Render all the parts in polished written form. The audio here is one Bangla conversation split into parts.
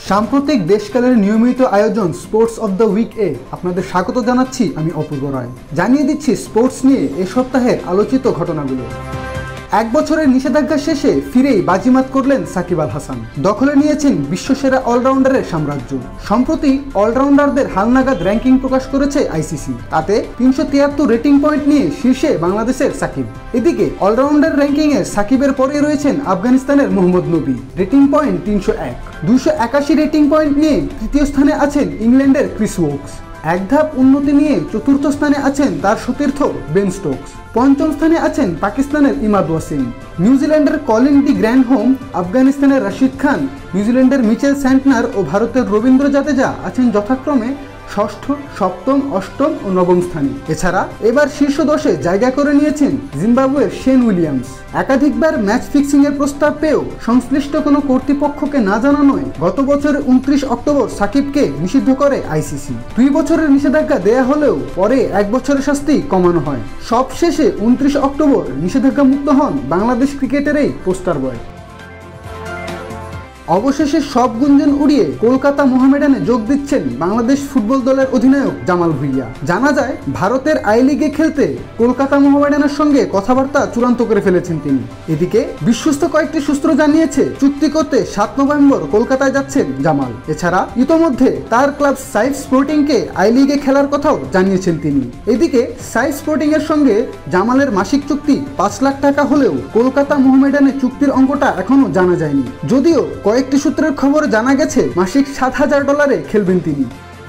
সাম্প্রতিক দেশকালের নিয়মিত আয়োজন স্পোর্টস অফ দ্য উইক এ আপনাদের স্বাগত জানাচ্ছি। আমি অপূর্ব রায়। জানিয়ে দিচ্ছি স্পোর্টস নিয়ে এ সপ্তাহের আলোচিত ঘটনাগুলো। এক বছরের নিষেধাজ্ঞা শেষে ফিরেই বাজিমাত করলেন সাকিব আল হাসান। দখলে নিয়েছেন বিশ্বসেরা অলরাউন্ডারের সাম্রাজ্য। সম্প্রতি অলরাউন্ডারদের হালনাগাদ র্যাঙ্কিং প্রকাশ করেছে আইসিসি। তাতে ৩৭৩ রেটিং পয়েন্ট নিয়ে শীর্ষে বাংলাদেশের সাকিব। এদিকে অলরাউন্ডার র্যাঙ্কিংয়ে সাকিবের পরে রয়েছেন আফগানিস্তানের Mohammad Nabi, rating point ৩০১। ২৮১ rating point নিয়ে তৃতীয় স্থানে আছেন ইংল্যান্ডের ক্রিস ওকস। এক ধাপ উন্নতি নিয়ে চতুর্থ স্থানে আছেন তার সতীর্থ বেন স্টোকস। পঞ্চম স্থানে আছেন পাকিস্তানের ইমাদ ওয়াসিম। নিউজিল্যান্ডের কলিন ডি গ্র্যান্ডহোম, আফগানিস্তানের রশিদ খান, নিউজিল্যান্ডের মিচেল স্যান্টনার ও ভারতের রবীন্দ্র জাদেজা আছেন যথাক্রমে ষষ্ঠ, সপ্তম, অষ্টম ও নবম স্থানে। এছাড়া এবার শীর্ষ 10-এ জায়গা করে নিয়েছেন জিম্বাবুয়ের শেন উইলিয়ামস। একাধিকবার ম্যাচ ফিক্সিং এর প্রস্তাব পেয়েও সংশ্লিষ্ট কোনো কর্তৃপক্ষকে না জানানোয় গত বছরের 29 অক্টোবর সাকিবকে নিষিদ্ধ করে আইসিসি। 2 বছরের নিষেধাজ্ঞা দেয়া হলেও পরে 1 বছরের শাস্তি কমানো হয়। সবশেষে 29 অক্টোবর নিষেধাজ্ঞা মুক্ত হন বাংলাদেশ ক্রিকেটের এই পোস্টার বয়। অবশেষে সব গুঞ্জন উড়িয়ে কলকাতা মোহামেডানে যোগ দিচ্ছেন বাংলাদেশ ফুটবল দলের অধিনায়ক জামাল ভুঁইয়া। জানা যায় ভারতের আই লিগে খেলতে কলকাতা মোহামেডানের সঙ্গে কথাবার্তা চূড়ান্ত করে ফেলেছেন তিনি। এদিকে বিশ্বস্ত কয়েকটি সূত্র জানিয়েছে চুক্তি করতে 7 নভেম্বর কলকাতায় যাচ্ছেন জামাল। এছাড়া ইতোমধ্যে তার ক্লাব সাইফ স্পোর্টিংকে আই লিগে খেলার কথাও জানিয়েছেন তিনি। এদিকে সাইফ স্পোর্টিং এর সঙ্গে জামালের মাসিক চুক্তি 5 লাখ টাকা হলেও কলকাতা মোহামেডানে চুক্তির অঙ্কটা এখনো জানা যায়নি। যদিও কয়েকটি সূত্রের খবর জানা গেছে মাসিক $7,000 খেলবেন তিনি।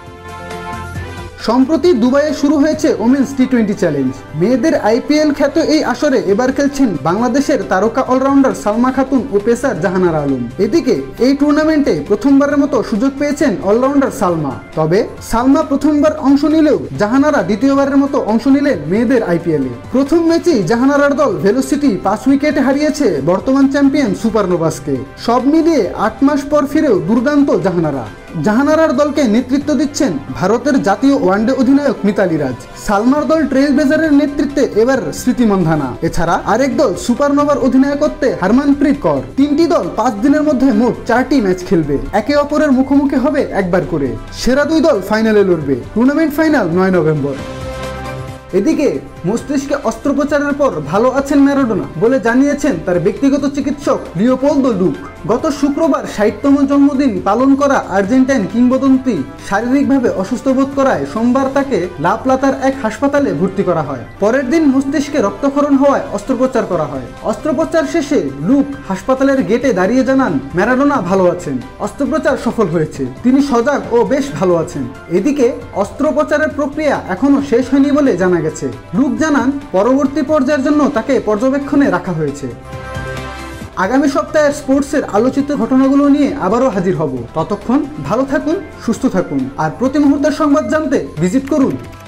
সম্প্রতি দুবাইয়ে শুরু হয়েছে ওমেন্স টি20 চ্যালেঞ্জ। মেয়েদের আইপিএল খ্যাত এই আসরে এবার খেলছেন বাংলাদেশের তারকা অলরাউন্ডার সালমা খাতুন ও পেসার জাহানারা আলম। এদিকে এই টুর্নামেন্টে প্রথমবারের মতো সুযোগ পেয়েছেন অলরাউন্ডার সালমা। তবে সালমা প্রথমবার অংশ নিলেও জাহানারা দ্বিতীয়বারের মতো অংশ নিলেন মেয়েদের আইপিএলে। প্রথম ম্যাচেই জাহানারার দল ভেলোসিটি 5 উইকেটে হারিয়েছে বর্তমান চ্যাম্পিয়ন সুপারনোভাসকে। সব মিলিয়ে 8 মাস পর ফিরেও দুর্দান্ত জাহানারার দলকে নেতৃত্ব দিচ্ছেন ভারতের জাতীয় ওয়ানডে অধিনায়ক মিতালি রাজ। সালমার দল ট্রেল ব্লেজারের নেতৃত্বে এবার স্মৃতি মন্ধানা। এছাড়া আরেক দল সুপারনোভার অধিনায়কত্বে হরমনপ্রীত কৌর। 3টি দল 5 দিনের মধ্যে মোট 4টি ম্যাচ খেলবে। একে অপরের মুখোমুখি হবে একবার করে। সেরা 2 দল ফাইনালে লড়বে। Tournament final 9 November. এদিকে মস্তিষ্কে অস্ত্রোপচারের পর ভালো আছেন ম্যারাডোনা বলে জানিয়েছেন তার ব্যক্তিগত চিকিৎসক লিওপোলদো লুক। গত শুক্রবার 60তম জন্মদিন পালন করা আর্জেন্টাইন কিংবদন্তি শারীরিকভাবে অসুস্থ বোধ করায় সোমবার তাকে লা প্লাতার এক হাসপাতালে ভর্তি করা হয়। পরের দিন মস্তিষ্কে রক্তক্ষরণ হওয়ায় অস্ত্রোপচার করা হয়। অস্ত্রোপচার শেষে লুক হাসপাতালের গেটে দাঁড়িয়ে জানান ম্যারাডোনা ভালো আছেন, অস্ত্রোপচার সফল হয়েছে, তিনি সজাগ ও বেশ ভালো আছেন। এদিকে অস্ত্রোপচারের প্রক্রিয়া এখনো শেষ হয়নি বলে জানা গেছে। লুক জানান পরবর্তী পর্যায়ের জন্য তাকে পর্যবেক্ষণে রাখা হয়েছে। আগামী সপ্তাহের স্পোর্টসের আলোচিত ঘটনাগুলো নিয়ে আবারও হাজির হব। ততক্ষণ ভালো থাকুন, সুস্থ থাকুন আর প্রতি মুহূর্তের সংবাদ জানতে ভিজিট করুন